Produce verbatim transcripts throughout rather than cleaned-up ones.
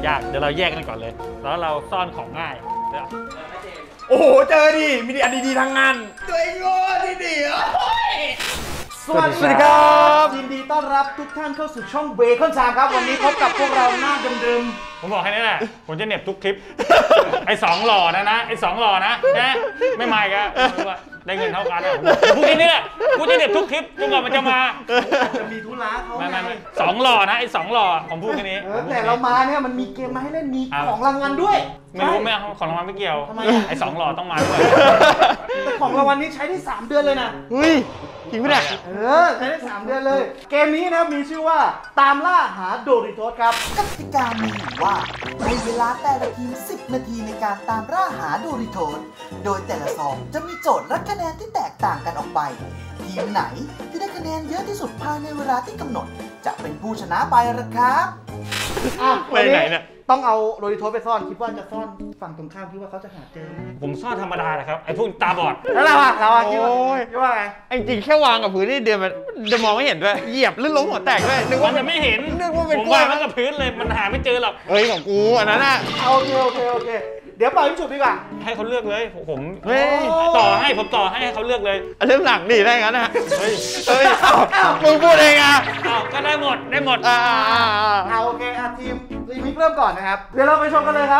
ยากเดี๋ยวเราแยกกันก่อนเลยแล้วเราซ่อนของง่ายโอ้โหเจอดิมีอันดีๆทางงานตัวเองโง่ดีดีสวัสดีครับยินดีต้อนรับทุกท่านเข้าสู่ช่องเบคอนชามครับวันนี้พบกับพวกเราหน้าเดิมๆผมบอกให้นี่แหละผมจะเน็บทุกคลิปไอ้สองหล่อนะนะไอ้สองหล่อนะนะไม่มาอีกอะได้เงินเท่ากันพูดแค่นี้แหละพูดจะเน็บทุกคลิปจนกว่ามันจะมาจะมีธุระเขาไม่ไม่สองหล่อนะไอ้สองหล่อผมพูดแค่นี้แต่เรามาเนี่ยมันมีเกมมาให้เล่นมีของรางวัลด้วยไม่รู้ไม่ของรางวัลไม่เกี่ยวไอ้สองหล่อต้องมาด้วยแต่ของรางวัลนี้ใช้ได้สามเดือนเลยนะเฮ้ยจริงไหมเนี่ยเออใช้ได้สามเดือนเลยเกมนี้นะมีชื่อว่าตามล่าหาโดริโทสครับกติกามีอยู่ว่าในเวลาแต่ละทีมสิบนาทีในการตามล่าหาโดริโทสโดยแต่ละซองจะมีโจทย์และคะแนนที่แตกต่างกันออกไปทีมไหนที่ได้คะแนนเยอะที่สุดภายในเวลาที่กำหนดจะเป็นผู้ชนะไปละครับไปไหนเนี่ยต้องเอาโดริโทสไปซ่อนคิดว่าจะซ่อนฝั่งตรงข้ามคิดว่าเขาจะหาเจอผมซ่อนธรรมดาแหละครับไอ้พวกตาบอดแล้วเราอะเราอะคิดว่าคิดว่าไงจริงแค่วางกับพื้นนี่เดียวมันจะมองไม่เห็นด้วยเหยียบลื่นล้มหัวแตกด้วยนึกว่ามันไม่เห็นนึกว่าเป็นผมวางมันกับพื้นเลยมันหาไม่เจอหรอกเฮ้ยของกูอันนั้นอะโอเคโอเคโอเคเดี๋ยวปล่อยพี่จุดดีกว่าให้เขาเลือกเลยผมต่อให้ผมต่อให้เขาเลือกเลยเรื่องหลังดีได้งั้นนะเฮ้ยเฮ้ยมึงพูดเองอ่ะก็ได้หมดได้หมดอ่าเอาโอเคอาทีมรีมิกเริ่มก่อนนะครับเดี๋ยวเราไปชมกันเลยครับ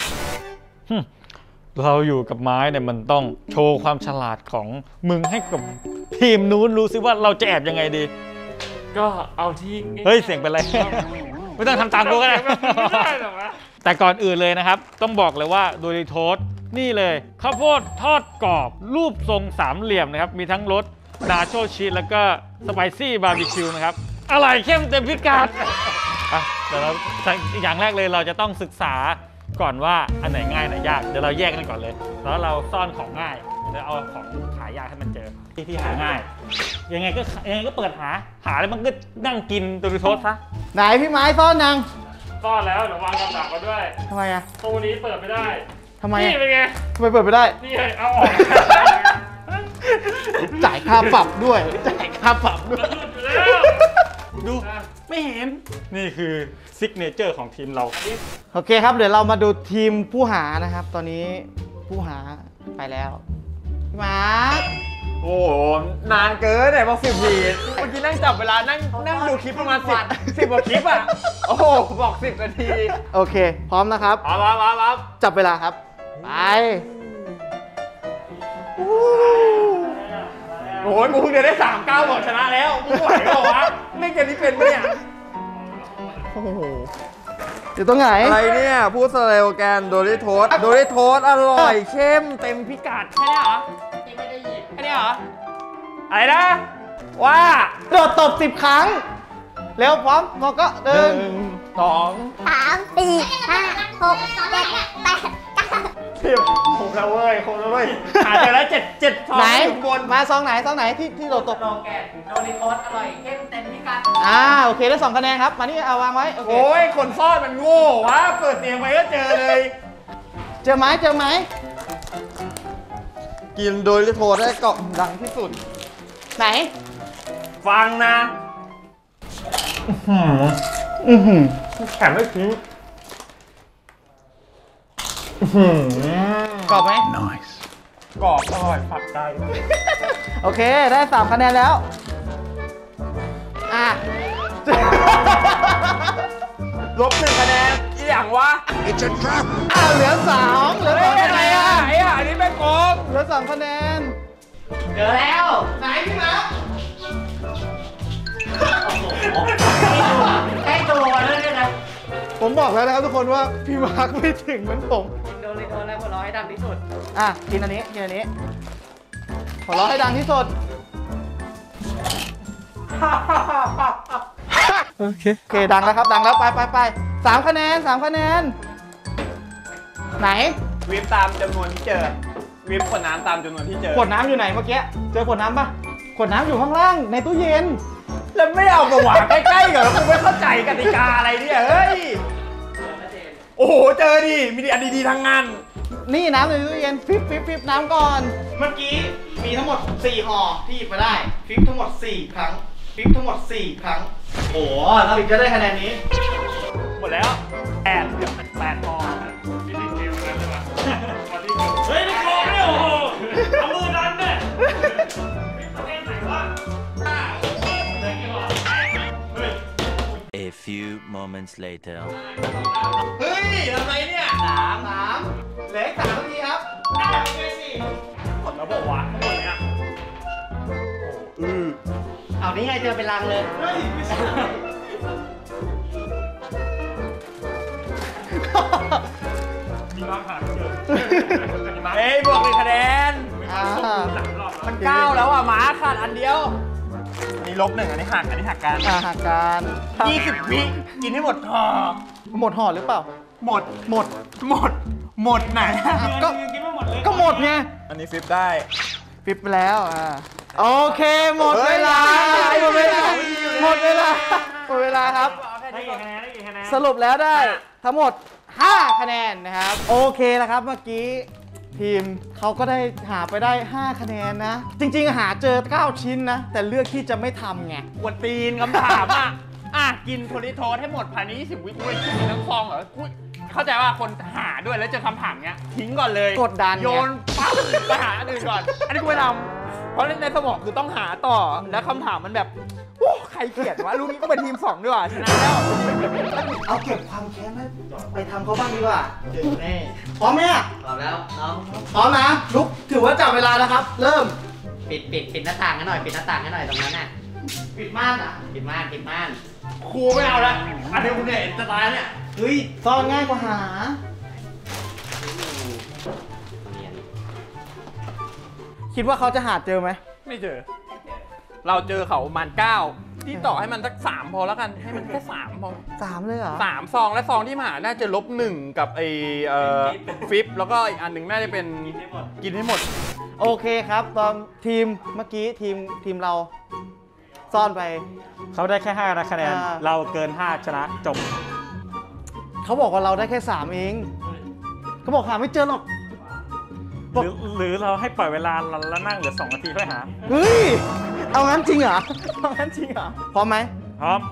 เราอยู่กับไม้เนี่ยมันต้องโชว์ความฉลาดของมึงให้กับทีมนู้นรู้ซิว่าเราจะแอบยังไงดีก็เอาที่เฮ้ยเสียงเป็นไรไม่ต้องทำตามกูก็ได้แต่ก่อนอื่นเลยนะครับต้องบอกเลยว่าโดริโทสนี่เลยข้าวโพดทอดกรอบรูปทรงสามเหลี่ยมนะครับมีทั้งรสนาโชชีสแล้วก็สไปซี่บาร์บีคิวนะครับอร่อยเข้มเต็มพิกัดอ่ะเดี๋ยวเราอย่างแรกเลยเราจะต้องศึกษาก่อนว่าอันไหนง่ายไหนยากเดี๋ยวเราแยกกันก่อนเลยแล้วเราซ่อนของง่ายเดี๋ยวเอาของหายากให้มันเจอที่ที่หาง่ายยังไงก็ยังไงก็เปิดหาหาแล้วมันก็นั่งกินโดริโทสซะไหนพี่ไม้ซ่อนยังซ่อนแล้วเดี๋ยววางกำดักมาด้วยทำไมอะตู้นี้เปิดไม่ได้ทำไมนี่เป็นไงทำไมเปิดไม่ได้นี่เอาออกจ่ายค่าปรับด้วยจ่ายค่าปรับด้วยดูไม่เห็นนี่คือซิกเนเจอร์ของทีมเราโอเคครับเดี๋ยวเรามาดูทีมผู้หานะครับตอนนี้ผู้หาไปแล้วพี่มาร์คโอ้โหนานเกินเลยบอกสิบปีเมื่อกี้นั่งจับเวลานั่งนั่งดูคลิปประมาณสิบสิบกว่าคลิปอ่ะโอ้โหบอกสิบนาทีโอเคพร้อมนะครับพร้อมพร้อมพร้อมจับเวลาครับไปโอ้ยกูเพิ่งได้สามเก้าบอกชนะแล้วกูไหวเหรอวะไม่เกมนี้เป็นปะเนี่ยโอ้โหอยู่ตรงไหนอะไรเนี่ยพูดสโลแกนโดริโทสโดริโทสอร่อยเข้มเต็มพิกัดแค่นี้เหรอไม่ได้ยินแค่นี้เหรออะไรนะว่าโดดตบสิบครั้งเร็วพร้อมมอก็หนึ่งสองสามสี่ห้าหกเจ็ดแปดสิบครบแล้วเว้ยครบแล้วเว้ยหาเจอแล้วเจ็ดเจ็ดไหนบนมาซองไหนซองไหนที่ที่โดดตบโดแกนโดริโทสอร่อยเข้มเต็มพิกัดอ่าโอเคได้สองคะแนนครับมานี่เอาวางไว้โอ้ยคนซ่อนมันโง่วะเปิดเตียงไปก็เจอเลยเจอไหมเจอไหมกินโดริโทสได้เกาะดังที่สุดไหนฟังนะอือหือแข็งไม่ทิ้งกรอบไหม nice กรอบอร่อยฝักใจโอเคได้สามคะแนนแล้วอ่ะลบหนึ่งคะแนนอีอย่างวะ It's a trap อ่ะเหลือสองเหลือสองอะไรอ่ะไอ้อ่ะอันนี้ไม่โกงเหลือสองคะแนนเจอแล้วไหนพี่มาร์คให้ตัวแล้วเนี่ยนะผมบอกแล้วนะครับทุกคนว่าพี่มาร์คไม่ถึงเหมือนผมโดนเลยโดนแล้วหัวเราะให้ดังที่สุดอ่ะกินอันนี้กินอันนี้หัวเราะให้ดังที่สุดโอเคโอเคดังแล้วครับดังแล้วไปไปไปสามคะแนนสามคะแนนไหนวิบตามจำนวนที่เจอวิบขวดน้ำตามจำนวนที่เจอขวดน้ำอยู่ไหนเมื่อกี้เจอขวดน้ำปะขวดน้ำอยู่ข้างล่างในตู้เย็นแล้วไม่เอามาหวานใกล้ๆเหรอกูไม่เข้าใจกติกาอะไรเนี่ยเฮ้ยโอ้โหเจอดิมีอันดีๆทางงานนี่น้ำในตู้เย็นฟิบฟิบฟิบน้ำก่อนเมื่อกี้มีทั้งหมดสี่ห่อที่หยิบมาได้ฟิบทั้งหมดสี่ครั้งฟิบทั้งหมดสี่ครั้งโอ้เราถึงจะได้คะแนนนี้หมดแล้วแปด moments later. เฮ้ยทำไรเนี่ยสามสามเหลืออีกสามนาทีครับได้ไปสิหมดแล้วบอกว่าหมดเลยอ่ะอือเอานี่ไงเจอเป็นรังเลยเฮ้ยไม่ใช่มีบ้างผ่านเยอะเฮ้ยบวกหนึ่งคะแนนมันเก้าแล้วอ่ะหมาขาดอันเดียวอันนี้ลบหนึ่งอันนี้หักอันนี้หักกันหักกันยี่สิบวิกินให้หมดห่อหมดห่อหรือเปล่าหมดหมดหมดหมดไหนก็ก็หมดไงอันนี้ฟิปได้ฟิปไปแล้วอ่าโอเคหมดเวลาหมดเวลาหมดเวลาหมดเวลาครับได้กี่คะแนนได้กี่คะแนนสรุปแล้วได้ทั้งหมดห้าคะแนนนะครับโอเคแล้วครับเมื่อกี้ทีมเขาก็ได้หาไปได้ห้าคะแนนนะจริงๆหาเจอเก้าชิ้นนะแต่เลือกที่จะไม่ทำไงกวนตีนคำถามอ่ะอ่ะกินโทริโทสให้หมดภายในยี่สิบวิกูกินทั้งซองเหรอกูเข้าใจว่าคนหาด้วยแล้วเจอคำถามเงี้ยทิ้งก่อนเลยกดดันโยนปั๊บไปหาอันอื่นก่อนอันนี้กูไม่ทำเพราะในสมองคือต้องหาต่อแล้วคำถามมันแบบโอ้ใครเขียนวะลูกนี้ก็เป็นทีมสองด้วยชนะแล้วเอาเก็บความแค้นไว้ไปทำเขาบ้างดีกว่าเจอแน่พร้อมไหมพร้อมแล้วน้องพร้อมนะลุกถือว่าจับเวลานะครับ เริ่มปิดปิดปิดหน้าต่างให้หน่อยปิดหน้าต่างให้หน่อยตรงนั้นน่ะปิดม่านอ่ะปิดม่านปิดม่านครูไม่เอาละอันนี้คุณเนี่ยจะตายเนี่ยเฮ้ยซ่อนง่ายกว่าหาคิดว่าเขาจะหาเจอไหมไม่เจอเราเจอเขาประมาณเก้าที่ต่อให้มันสักสามพอแล้วกันให้มันแค่สามพอสามเลยเหรอสามซองและซองที่หาน่าจะลบหนึ่งกับไอเอ่อฟิปแล้วก็อีกอันหนึ่งน่าจะเป็นกินให้หมดโอเคครับตอนทีมเมื่อกี้ทีมทีมเราซ่อนไปเขาได้แค่ห้าคะแนนเราเกินห้าชนะจบเขาบอกว่าเราได้แค่สามเองเขาบอกหาไม่เจอหรอกหรือหรือเราให้ปล่อยเวลาแล้วนั่งเหลือสองนาทีค่อยหาเฮ้ยเอางั้นจริงเหรอเอางั้นจริงเหรอพร้อมไหมพร้อม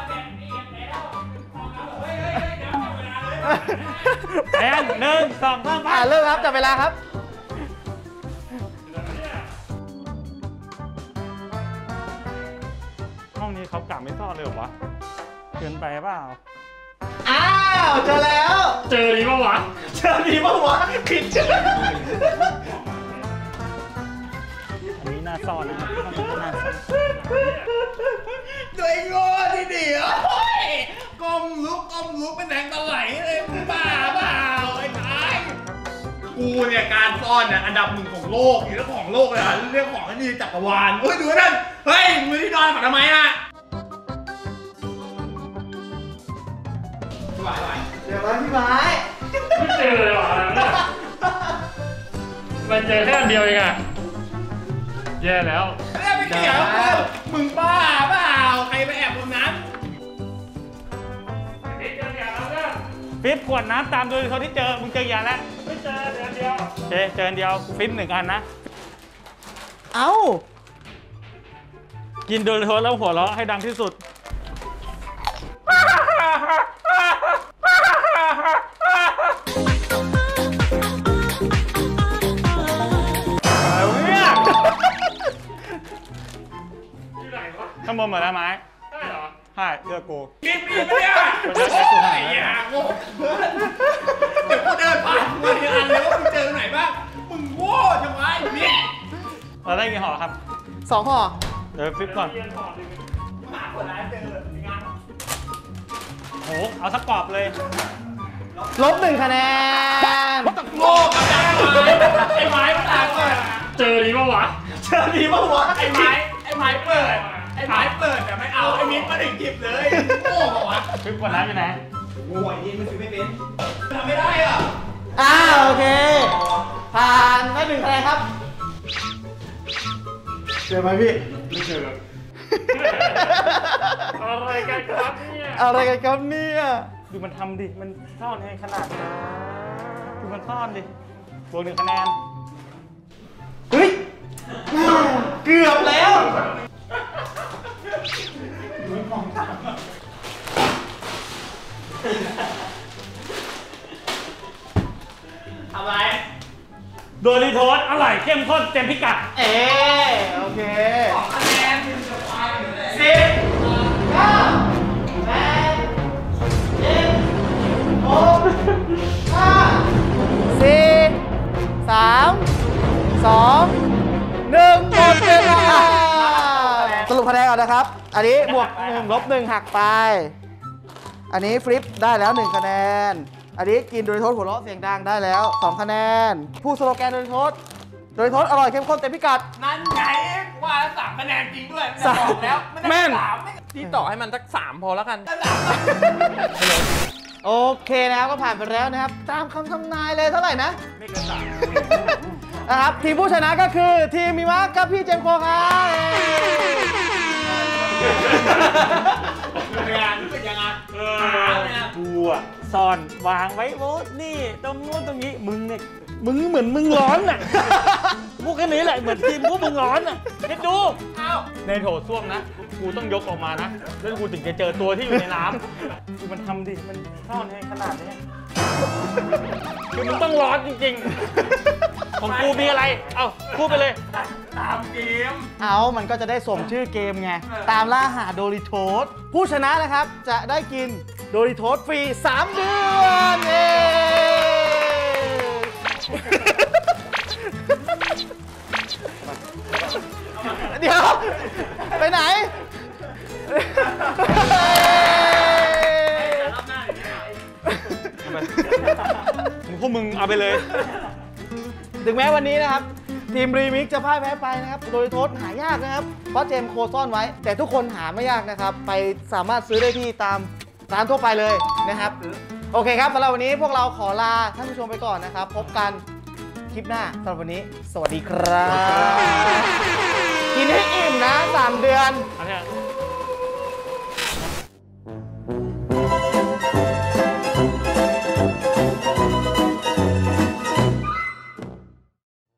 แอนหนึ่งสองสามอ่าเริ่มครับจับเวลาครับห้องนี้เขากะไม่ซ่อนเลยเหรอวะเกินไปเปล่าอ้าวเจอแล้วเจอดีปะวะเจอดีปะวะคิดเจออันนี้น่าซ่อนนะครับห้องนี้น่าซ่อนตัวเองโง่ที่เดียวก้มลุกก้มลุกเป็นแสงตะไหลเลยบ้าเปล่าไอ้ตายกูเนี่ยการซ่อนเนี่ยอันดับหนึ่งของโลกอยู่แล้วของโลกเลยอ่ะเรื่องของนี่จักรวาลเฮ้ยดูนั่นเฮ้ยมือที่นอนฝันทำไมอ่ะเจอไหมพี่ไม้ไม่เจอเลยว่ะมันเจอแค่เดียวเองอะแย่แล้วไม่เกี่ยวมึงบ้าเปล่าใครไปแอบตรงนั้นฟิปขวดน้ำตามโดยเขาที่เจอมึงเจออย่างแล้วไม่เจอเดือนเดียวเจอเจอเดียวฟิปหนึ่งอันนะเอ้ากินโดยโทษแล้วหัวเราะให้ดังที่สุดข้างบนหมดแล้วไหมใช่เหรอใช่เลือกกูรีบรีบเนี่ยโอ้ยอย่าโง่เดี๋ยวกูเดินผ่านมึงทีอันเลยว่ามึงเจอไหนบ้างมึงโง่จังวะไอ้เนี่ยเราได้กี่ห่อครับสองห่อเดี๋ยวฟิปก่อนหมาคนร้ายเจอเลยงานโหเอาสักกรอบเลยลบหนึ่งคะแนนโง่กับดังไอ้ไม้มันตายก่อนเจอดีปะวะเจอดีปะวะไอ้ไม้ไอ้ไม้เปิดไอ้ไม้เปิดแต่ไม่เอาไอ้มิ้นมาถึงหยิบเลยโง่เหรอวะฟิปกดน้ำอยู่ไหนโง่ไอ้นี่มันฟิปไม่เป็นทำไม่ได้อ่ะอ้าวโอเคผ่านได้หนึ่งคะแนนครับเจอไหมพี่ไม่เจออะไรกันครับเนี่ยอะไรกันครับเนี่ยดูมันทำดิมันซ่อนให้ขนาดนี้ดูมันซ่อนดิบวกหนึ่งคะแนนเฮ้ยเกือบแล้วทำไรโดริโทสอร่อยเข้มข้นเต็มพิกัดเอโอเคสองคะแนนสิบเก้าแปดก่อนนะครับ อันนี้บวกหนึ่งลบหนึ่งหักไป อันนี้ฟลิปได้แล้วหนึ่งคะแนน อันนี้กินโดยโทษหัวเราะเสียงดังได้แล้วสองคะแนนผู้สโลแกนโดยโทษโดยโทษอร่อยเข้มข้นเต็มพิกัดนั่นไงว่าแล้วสามคะแนนจริงด้วยมันจะบอกแล้วมันได้แม่นสามที่ต่อให้มันสักสามพอแล้วกันโอเคนะครับก็ผ่านไปแล้วนะครับ ตามคำทำนายเลยเท่าไหร่นะไม่เกินสามนะครับ ทีมผู้ชนะก็คือทีมมีมากับพี่เจมส์โคครับงานเป็นยังไงเออเนี่ยกูอะซ่อนวางไว้โว้นี่ตรงนู้นตรงนี้มึงเนี่ยมึงเหมือนมึงร้อนน่ะพูดแค่นี้แหละเหมือนทีมพวกมึงร้อนน่ะคิดดูเอ้าในโถส้วมนะกูต้องยกออกมานะแล้วกูถึงจะเจอตัวที่อยู่ในน้ำคือมันทำดิมันซ่อนให้ขนาดนี้คือมึงต้องร้อนจริงๆของกูมีอะไรเอ้าพูดไปเลยตามเกมเอามันก็จะได้สมชื่อเกมไง ตามล่าหาโดริโทสผู้ชนะนะครับจะได้กินโดริโทสฟรีสามเดือนเย้เดี๋ยว ไปไหนรอบหน้าอย่างนี้พวกมึงเอาไปเลยถึงแม้วันนี้นะครับ ทีมรีมิกซ์จะพ่ายแพ้ไปนะครับ โดยโทษหายากนะครับ เพราะเจมส์โคซ่อนไว้ แต่ทุกคนหาไม่ยากนะครับ ไปสามารถซื้อได้ที่ตามร้านทั่วไปเลยนะครับ โอเคครับสำหรับวันนี้พวกเราขอลาท่านผู้ชมไปก่อนนะครับ พบกันคลิปหน้าสำหรับวันนี้ สวัสดีครับ กินให้อิ่มนะสามเดือนอันเนี้ย